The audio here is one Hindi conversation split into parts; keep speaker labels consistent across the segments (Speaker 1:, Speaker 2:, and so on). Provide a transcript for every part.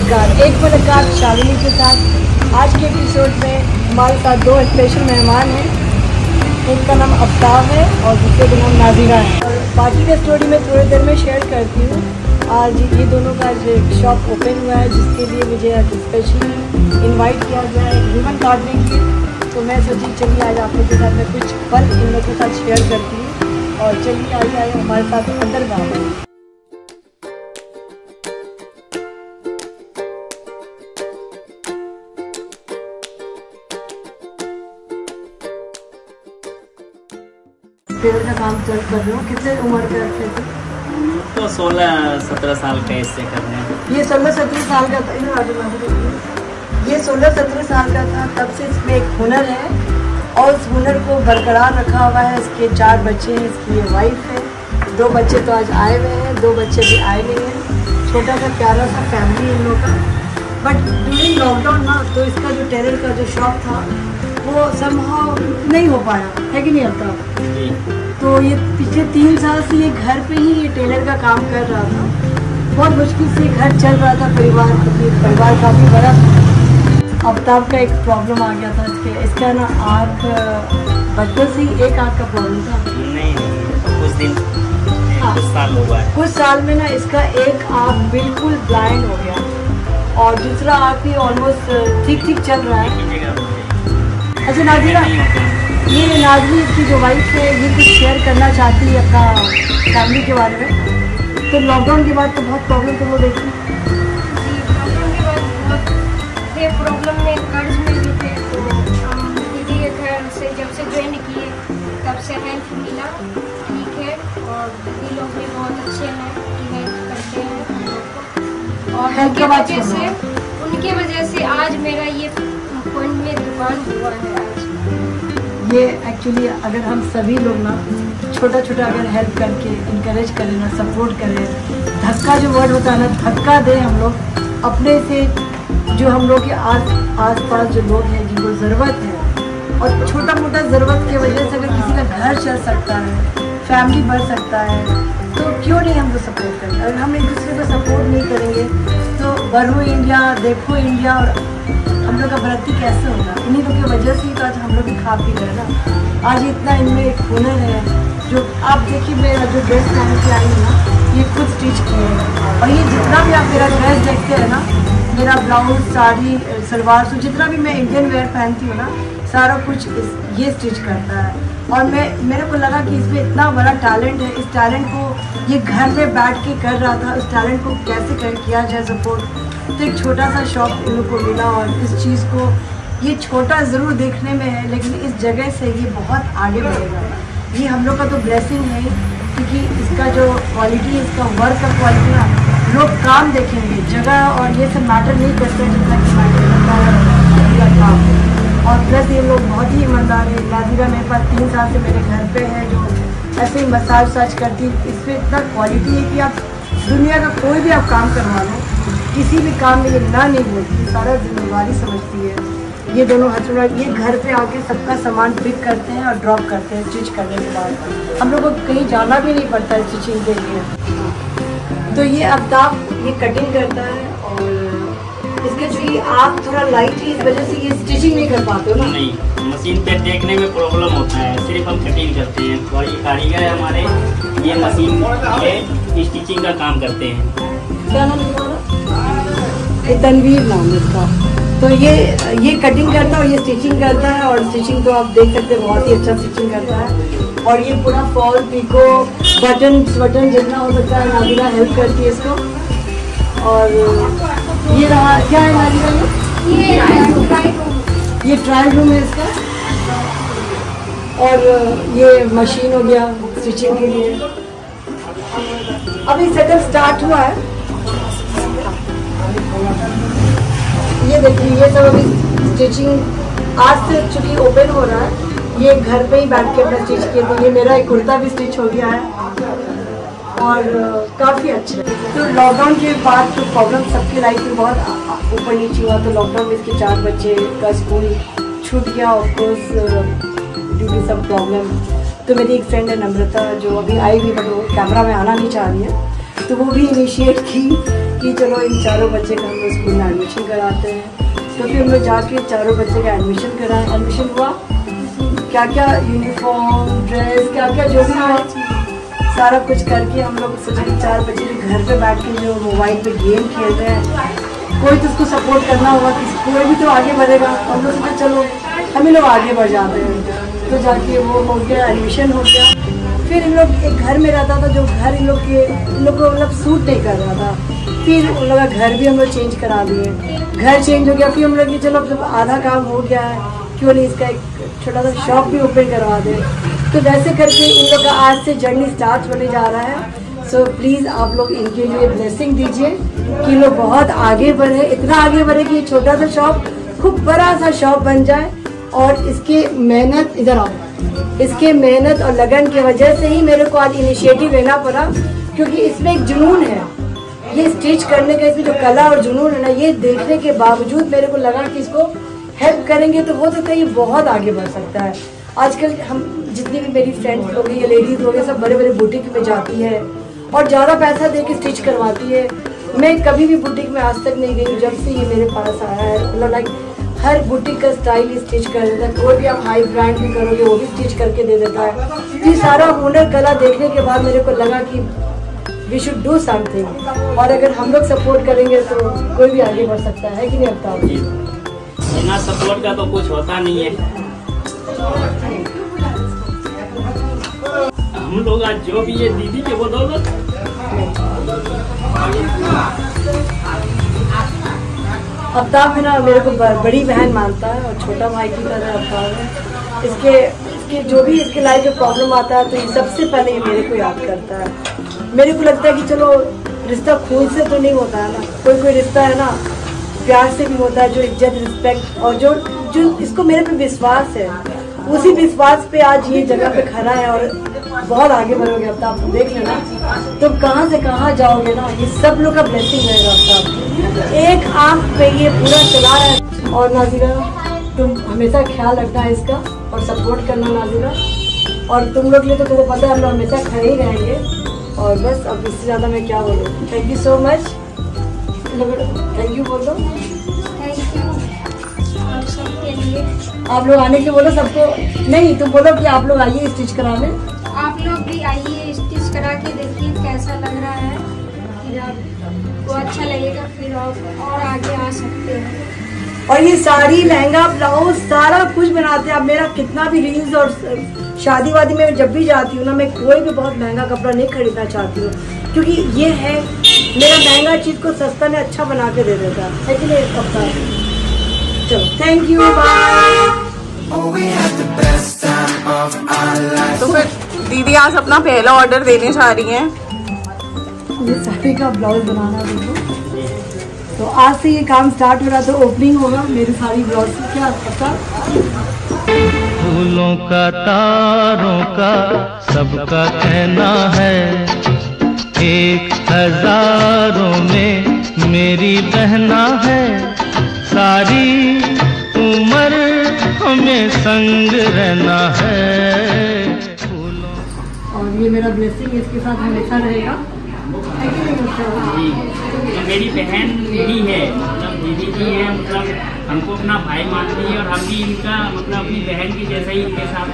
Speaker 1: नमस्कार, एक मुलाकात शालिनी के साथ। आज के एपिसोड में हमारे साथ दो स्पेशल मेहमान हैं। एक का नाम अफ्ताब है और दूसरे का नाम नाज़ीरा है। और बाकी का स्टोरी मैं थोड़ी देर में शेयर करती हूँ। आज ये दोनों का जो एक शॉप ओपन हुआ है, जिसके लिए मुझे आज स्पेशली इन्वाइट किया गया है रिबन काटने के लिए। तो मैं सोची चलिए आज आप लोगों के साथ मैं कुछ पल इन लोगों के साथ शेयर करती हूँ। और चलिए आइए हमारे साथ अंदर जाते हैं। टेलर का काम कर रहे हो, कितने उम्र के रखे थे?
Speaker 2: तो 16-17 साल का इससे कर रहे हैं।
Speaker 1: ये 16-17 साल का था। ये 16-17 साल का था, तब से इसमें एक हुनर है और उस हुनर को बरकरार रखा हुआ है। इसके 4 बच्चे हैं, इसकी ये वाइफ है। 2 बच्चे तो आज आए हुए हैं, 2 बच्चे भी आए नहीं हैं। छोटा सा प्यारा सा फैमिली इन लोगों का। बट ड्यूरिंग लॉकडाउन ना, तो इसका जो टेलर का जो शॉप था वो समहाउ नहीं हो पाया है कि नहीं होता। तो ये पिछले 3 साल से ये घर पे ही ये टेलर का काम कर रहा था। बहुत मुश्किल से घर चल रहा था, परिवार काफ़ी बड़ा। अफ्ताब का एक प्रॉब्लम आ गया था इसका ना आँख बचपन से ही एक आँख का प्रॉब्लम था।
Speaker 2: नहीं कुछ दिन कुछ साल हुआ है। कुछ
Speaker 1: साल में ना इसका एक आँख बिल्कुल ब्लाइंड हो गया और दूसरा आँख भी ऑलमोस्ट ठीक चल रहा है। अच्छा नाज़ीरा, ये नाज़री की जो वाइफ है ये कुछ शेयर करना चाहती है अपना फैमिली के बारे में। तो लॉकडाउन के बाद तो बहुत प्रॉब्लम तो वो देखी।
Speaker 3: लॉकडाउन के बाद बहुत ये प्रॉब्लम में कर्ज में भी थे। तो हम दीदी के घर से जब से ज्वाइन किए तब से हेल्प मिला, ठीक है। और दीदी लोग भी बहुत अच्छे हैं कि हेल्प करते हैं हम लोग को। और उनके वजह से आज मेरा ये पॉइंट में दुकान हुआ है। आज
Speaker 1: ये एक्चुअली अगर हम सभी लोग ना छोटा अगर हेल्प करके इनकरेज करें ना, सपोर्ट करें, धक्का जो वर्ड होता है ना, धक्का दें हम लोग अपने से, जो हम लोग के आस पास जो लोग हैं जिनको ज़रूरत है। और छोटा मोटा ज़रूरत की वजह से अगर किसी का घर चल सकता है, फैमिली बढ़ सकता है, तो क्यों नहीं हम लोग सपोर्ट करें। अगर हम एक दूसरे को सपोर्ट नहीं करेंगे तो बढ़ो इंडिया, देखो इंडिया, और हम लोग का वृत्ति कैसे होगा। इन्हीं लोग की वजह से ही तो आज हम लोग भी खा पी रहे ना। आज इतना इनमें एक हुनर है। जो आप देखिए मेरा जो ड्रेस पहन के आई हूँ ना, ये खुद स्टिच किए हैं। और ये जितना भी आप मेरा ड्रेस देखते हैं ना, मेरा ब्लाउज, साड़ी, सलवार सूट, जितना भी मैं इंडियन वेयर पहनती हूँ ना, सारा कुछ ये स्टिच करता है। और मेरे को लगा कि इसमें इतना बड़ा टैलेंट है। इस टैलेंट को ये घर में बैठ के कर रहा था, इस टैलेंट को कैसे किया जाए सपोर्ट। तो एक छोटा सा शॉप इन लोग को मिला और इस चीज़ को, ये छोटा ज़रूर देखने में है लेकिन इस जगह से ये बहुत आगे बढ़ेगा। ये हम लोग का तो ब्लेसिंग है, क्योंकि इसका जो क्वालिटी है, इसका वर्क का क्वालिटी ना, लोग काम देखेंगे, जगह और ये सब मैटर नहीं करते जितना कि मैटर करता है काम। और प्लस ये लोग बहुत ही ईमानदार है। नाज़ीरा मेरे पास 3 साल से मेरे घर पे है, जो ऐसे ही मसाज करती। इसमें इतना क्वालिटी है कि आप दुनिया का कोई भी आप काम करवा लो, किसी भी काम में ये ना नहीं बोलती, सारा जिम्मेवारी समझती है। ये दोनों हस्बैंड ये घर पे आके सबका सामान पिक करते हैं और ड्रॉप करते हैं। स्टिच करने के बाद हम लोग को कहीं जाना भी नहीं पड़ता है स्टिचिंग के लिए। तो ये अफ्ताब ये कटिंग करता है और इसके चूँकि आप थोड़ा लाइट है, इस वजह से ये स्टिचिंग नहीं कर पाते हो ना।
Speaker 2: नहीं, मशीन पे देखने में प्रॉब्लम होता है, सिर्फ हम कटिंग करते हैं। और ये कारीगर है हमारे, ये मशीन पे स्टिचिंग का काम करते हैं।
Speaker 1: क्या नाम है? तनवीर नाम है इसका। तो ये कटिंग करता है और ये स्टिचिंग करता है। और स्टिचिंग तो आप देख सकते हैं, बहुत ही अच्छा स्टिचिंग करता है। और ये पूरा फॉल, पिको, बटन जितना हो सकता है नाज़ीरा हेल्प करती है इसको। और ये रहा, क्या है नाज़ीरा ये ट्रायल रूम है इसका। और ये मशीन हो गया स्टिचिंग के लिए। अभी सेटअप स्टार्ट हुआ है। ये देखिए, ये सब अभी स्टिचिंग आज से चूँकि ओपन हो रहा है। ये घर पे ही बैठ के अपना स्टिच किया। तो ये मेरा एक कुर्ता भी स्टिच हो गया है और काफ़ी अच्छा है। तो लॉकडाउन के बाद तो प्रॉब्लम सबकी लाइफ में बहुत ऊपर नीचे हुआ। तो लॉकडाउन में इसके 4 बच्चे का स्कूल छूट गया ऑफकोर्स ड्यू टू सब प्रॉब्लम। तो मेरी एक फ्रेंड है नम्रता, जो अभी आई हुई बट वो कैमरा में आना नहीं चाह रही है। तो वो भी इनिशिएट की कि चलो इन चारों बच्चे का हम लोग स्कूल में एडमिशन कराते हैं। तो फिर हम लोग जाके चारों बच्चे का एडमिशन कराएं। एडमिशन हुआ, क्या क्या यूनिफॉर्म, ड्रेस, क्या क्या जो भी हुआ सारा कुछ करके हम लोग सोचे कि 4 बच्चे घर पे बैठ के जो मोबाइल पे गेम खेल रहे हैं, कोई तो उसको सपोर्ट करना होगा, कोई भी तो आगे बढ़ेगा। हम लोग सोचे चलो हम ही लोग आगे बढ़ जाते हैं। तो जाके वो हो गया, एडमिशन हो गया। फिर इन लोग एक घर में रहता था, जो घर इन लोग को मतलब सूट नहीं कर रहा था। फिर उन लोग का घर भी हम लोग चेंज करा दिए। घर चेंज हो गया, फिर हम लोग कि चलो जब आधा काम हो गया है, क्यों नहीं इसका एक छोटा सा शॉप भी ओपन करवा दे। तो वैसे करके इन लोग का आज से जर्नी स्टार्ट होने जा रहा है। सो प्लीज़ आप लोग इनके लिए ब्लेसिंग दीजिए कि लोग बहुत आगे बढ़े, इतना आगे बढ़े कि ये छोटा सा शॉप खूब बड़ा सा शॉप बन जाए। और इसके मेहनत, इधर आओ, इसके मेहनत और लगन की वजह से ही मेरे को आज इनिशिएटिव लेना पड़ा, क्योंकि इसमें एक जुनून है। ये स्टिच करने का इसमें जो कला और जुनून है ना, ये देखने के बावजूद मेरे को लगा कि इसको हेल्प करेंगे तो हो सकता है ये बहुत आगे बढ़ सकता है। आजकल हम जितनी भी मेरी फ्रेंड्स लोग हैं या लेडीज़ लोग हैं, सब बड़े बड़े बुटीक में जाती है और ज़्यादा पैसा दे के स्टिच करवाती है। मैं कभी भी बुटीक में आज तक नहीं गई जब से ये मेरे पास आया है। मतलब लाइक हर बुटीक का स्टाइल स्टिच कर देता है, कोई भी आप हाई ब्रांड भी करोगे वो भी स्टिच करके दे देता है। ये सारा हुनर कला देखने के बाद मेरे को लगा कि वी शुड डू समथिंग, और अगर हम लोग सपोर्ट करेंगे तो कोई भी आगे बढ़ सकता है कि नहीं? अब
Speaker 2: बिना सपोर्ट का तो कुछ होता नहीं है। हम लोग आज जो भी ये दीदी के बदौलत
Speaker 1: अफ्ताब है ना, मेरे को बड़ी बहन मानता है और छोटा भाई की तरह अफ्ताब है। इसके जो भी इसके लाइफ में प्रॉब्लम आता है तो ये सबसे पहले ये मेरे को याद करता है। मेरे को लगता है कि चलो रिश्ता खून से तो नहीं होता है ना, कोई रिश्ता है ना प्यार से भी होता है, जो इज्जत, रिस्पेक्ट और जो इसको मेरे पे विश्वास है, उसी विश्वास पे आज ये जगह पे खड़ा है। और बहुत आगे बढ़ोगे अब तो आप देख लेना, तुम कहाँ से कहाँ जाओगे ना, ये सब लोग का ब्लेसिंग रहेगा। अब तो एक आंख पे ये पूरा चला रहा है। और नाज़िरा, तुम हमेशा ख्याल रखना है इसका और सपोर्ट करना नाज़िरा, और तुम लोग लिए तो तुमको पता है हम लोग हमेशा खड़े ही रहेंगे। और बस अब इससे ज़्यादा मैं क्या बोलूँ। Thank you so much. Thank you बोलो।
Speaker 3: थैंक यू आप सबके लिए।
Speaker 1: आप लोग आने के बोलो सबको, नहीं तुम बोलो कि आप लोग आइए स्टिच कराने।
Speaker 3: आप लोग भी आइए, स्टिच करा के देखिए कैसा लग रहा है। फिर आपको अच्छा लगेगा, फिर और आगे आ सकते हैं।
Speaker 1: और ये साड़ी, लहंगा, ब्लाउज सारा कुछ बनाते हैं। अब मेरा कितना भी रील्स और शादी वादी में जब भी जाती हूँ ना, मैं कोई भी बहुत महंगा कपड़ा नहीं खरीदना चाहती हूँ, क्योंकि ये है मेरा महंगा चीज को सस्ता में अच्छा बना के दे देता है कि नहीं कपड़ा। चलो थैंक यू, बाय।
Speaker 4: तो फिर दीदी आज अपना पहला ऑर्डर देने जा रही हैं।
Speaker 1: ये साड़ी का ब्लाउज बनाना देखो, तो आज से ये काम स्टार्ट हो रहा, तो ओपनिंग होगा मेरी साड़ी ब्लाउज की। क्या पता,
Speaker 5: फूलों का, तारों का सबका कहना है, 1000 में मेरी बहना है, सारी उम्र हमें संग रहना है।
Speaker 1: और ये मेरा ब्लेसिंग इसके साथ हमेशा रहेगा।
Speaker 2: जी, तो मेरी बहन भी है, मतलब दीदी जी है, मतलब हमको अपना भाई मानती है और हम भी इनका मतलब अपनी बहन की जैसा ही इनके साथ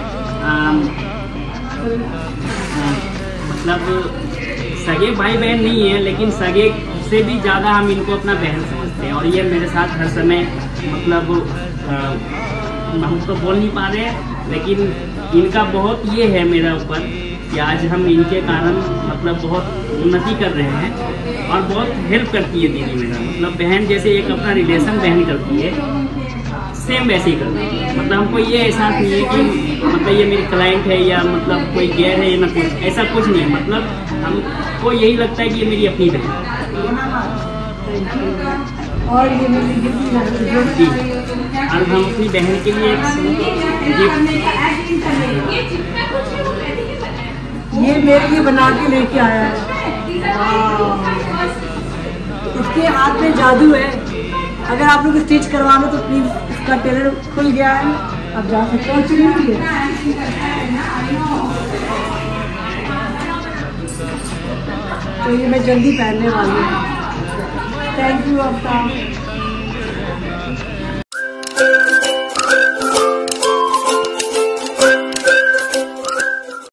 Speaker 2: मतलब सगे भाई बहन नहीं है, लेकिन सगे से भी ज़्यादा हम इनको अपना बहन समझते हैं। और ये मेरे साथ हर समय मतलब हम तो बोल नहीं पा रहे हैं, लेकिन इनका बहुत ये है मेरा ऊपर कि आज हम इनके कारण मतलब बहुत उन्नति कर रहे हैं। और बहुत हेल्प करती है दीदी मेरा, मतलब बहन जैसे एक अपना रिलेशन बहन करती है, सेम वैसे ही करती है। मतलब हमको ये एहसास नहीं है कि मतलब ये मेरी क्लाइंट है या मतलब कोई गैर है ना, कुछ ऐसा कुछ नहीं है। मतलब हमको यही लगता है कि ये मेरी अपनी बहन।
Speaker 1: और ये मेरी गिफ्ट
Speaker 2: जी, और हम अपनी बहन के लिए एक गिफ्ट
Speaker 1: ये मेरे लिए बना के लेके आया है। इसके हाथ में जादू है। अगर आप लोग स्टिच करवाना तो प्लीज, इसका टेलर खुल गया है, आप जा सकते हो। चलिए, तो ये मैं जल्दी पहनने वाली हूँ। Thank you Aftab.